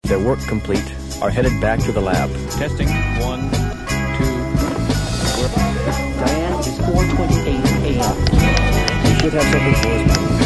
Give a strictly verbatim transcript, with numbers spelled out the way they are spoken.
Their work complete, are headed back to the lab. Testing. One, two. Diane, it's four twenty-eight a m You should have something for us.